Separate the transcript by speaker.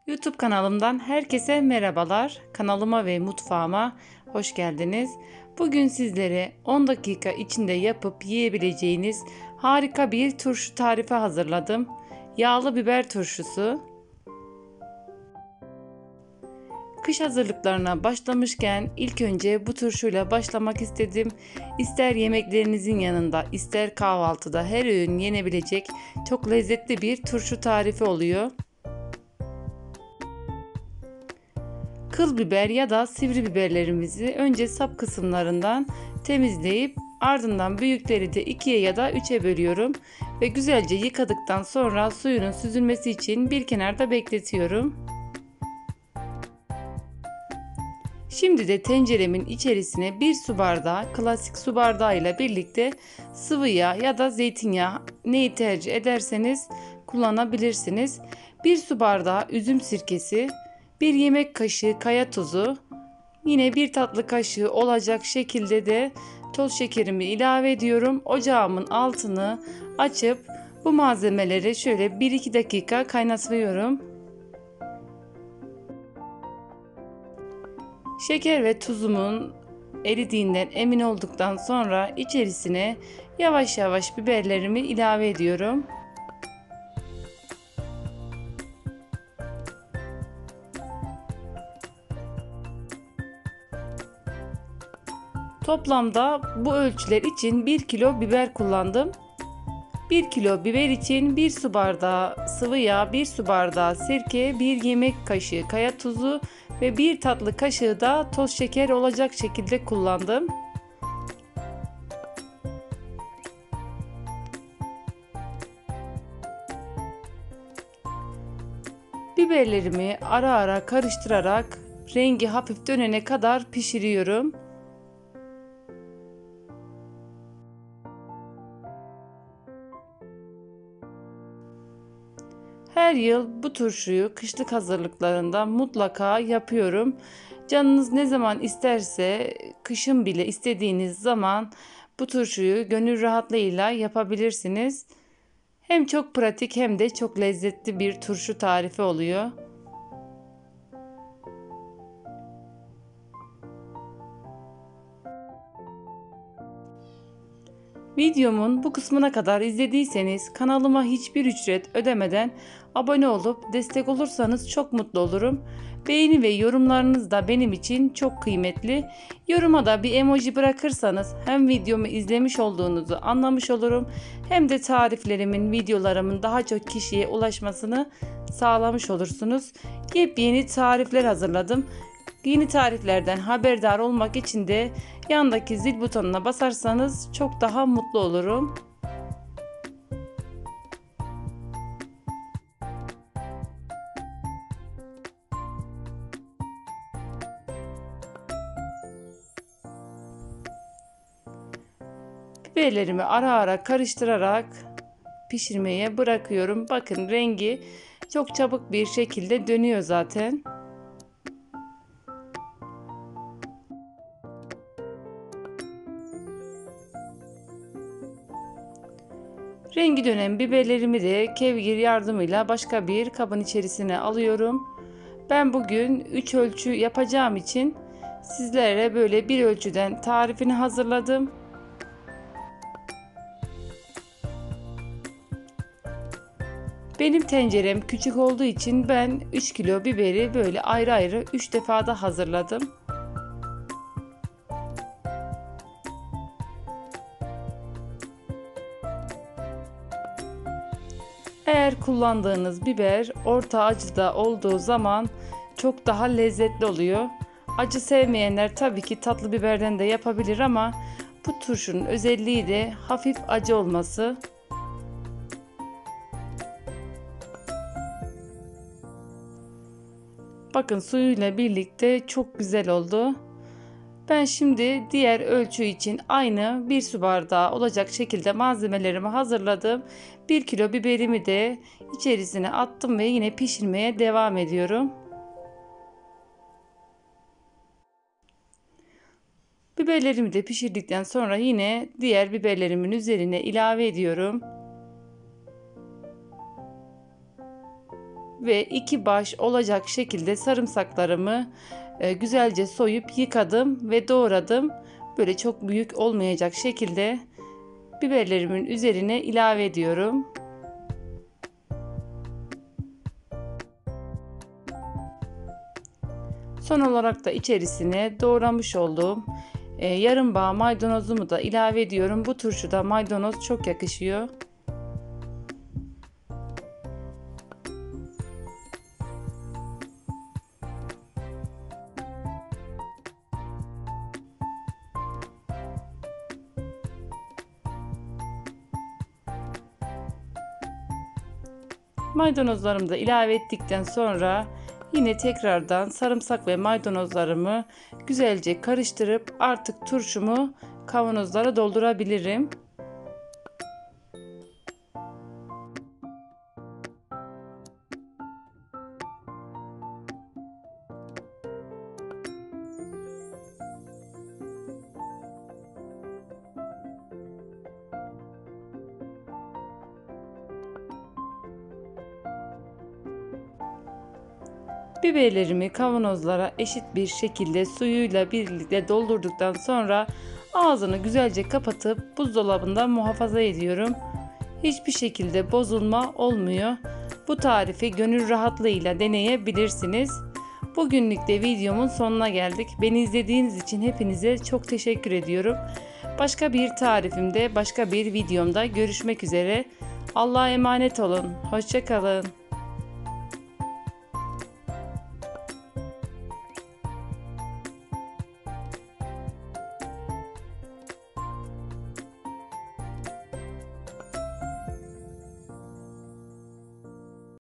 Speaker 1: YouTube kanalımdan herkese merhabalar. Kanalıma ve mutfağıma hoş geldiniz. Bugün sizlere 10 dakika içinde yapıp yiyebileceğiniz harika bir turşu tarifi hazırladım. Yağlı biber turşusu. Kış hazırlıklarına başlamışken ilk önce bu turşuyla başlamak istedim. İster yemeklerinizin yanında, ister kahvaltıda her öğün yenebilecek çok lezzetli bir turşu tarifi oluyor. Kıl biber ya da sivri biberlerimizi önce sap kısımlarından temizleyip ardından büyükleri de 2'ye ya da 3'e bölüyorum ve güzelce yıkadıktan sonra suyunun süzülmesi için bir kenarda bekletiyorum. Şimdi de tenceremin içerisine 1 su bardağı klasik su bardağı ile birlikte sıvı yağ ya da zeytinyağı neyi tercih ederseniz kullanabilirsiniz. 1 su bardağı üzüm sirkesi, 1 yemek kaşığı kaya tuzu, yine 1 tatlı kaşığı olacak şekilde de toz şekerimi ilave ediyorum. Ocağımın altını açıp bu malzemeleri şöyle 1-2 dakika kaynatıyorum. Şeker ve tuzumun eridiğinden emin olduktan sonra içerisine yavaş yavaş biberlerimi ilave ediyorum. Toplamda bu ölçüler için 1 kilo biber kullandım. 1 kilo biber için 1 su bardağı sıvı yağ, 1 su bardağı sirke, 1 yemek kaşığı kaya tuzu ve 1 tatlı kaşığı da toz şeker olacak şekilde kullandım. Biberlerimi ara ara karıştırarak rengi hafif dönene kadar pişiriyorum. Her yıl bu turşuyu kışlık hazırlıklarında mutlaka yapıyorum. Canınız ne zaman isterse kışın bile istediğiniz zaman bu turşuyu gönül rahatlığıyla yapabilirsiniz. Hem çok pratik hem de çok lezzetli bir turşu tarifi oluyor. Videomun bu kısmına kadar izlediyseniz kanalıma hiçbir ücret ödemeden abone olup destek olursanız çok mutlu olurum. Beğeni ve yorumlarınız da benim için çok kıymetli. Yoruma da bir emoji bırakırsanız hem videomu izlemiş olduğunuzu anlamış olurum hem de tariflerimin, videolarımın daha çok kişiye ulaşmasını sağlamış olursunuz. Yepyeni tarifler hazırladım. Yeni tariflerden haberdar olmak için de yandaki zil butonuna basarsanız çok daha mutlu olurum. Biberlerimi ara ara karıştırarak pişirmeye bırakıyorum. Bakın rengi çok çabuk bir şekilde dönüyor zaten. Rengi dönen biberlerimi de kevgir yardımıyla başka bir kabın içerisine alıyorum. Ben bugün 3 ölçü yapacağım için sizlere böyle bir ölçüden tarifini hazırladım. Benim tencerem küçük olduğu için ben 3 kilo biberi böyle ayrı ayrı 3 defada hazırladım. Eğer kullandığınız biber orta acıda olduğu zaman çok daha lezzetli oluyor. Acı sevmeyenler tabii ki tatlı biberden de yapabilir ama bu turşunun özelliği de hafif acı olması. Bakın suyuyla birlikte çok güzel oldu. Ben şimdi diğer ölçü için aynı 1 su bardağı olacak şekilde malzemelerimi hazırladım. 1 kilo biberimi de içerisine attım ve yine pişirmeye devam ediyorum. Biberlerimi de pişirdikten sonra yine diğer biberlerimin üzerine ilave ediyorum. ve 2 baş olacak şekilde sarımsaklarımı güzelce soyup yıkadım ve doğradım. Böyle çok büyük olmayacak şekilde biberlerimin üzerine ilave ediyorum. Son olarak da içerisine doğramış olduğum yarım bağ maydanozumu da ilave ediyorum. Bu turşuda maydanoz çok yakışıyor. Maydanozlarımı da ilave ettikten sonra yine tekrardan sarımsak ve maydanozlarımı güzelce karıştırıp artık turşumu kavanozlara doldurabilirim. Biberlerimi kavanozlara eşit bir şekilde suyuyla birlikte doldurduktan sonra ağzını güzelce kapatıp buzdolabında muhafaza ediyorum. Hiçbir şekilde bozulma olmuyor. Bu tarifi gönül rahatlığıyla deneyebilirsiniz. Bugünlük de videomun sonuna geldik. Beni izlediğiniz için hepinize çok teşekkür ediyorum. Başka bir tarifimde, başka bir videomda görüşmek üzere. Allah'a emanet olun. Hoşça kalın.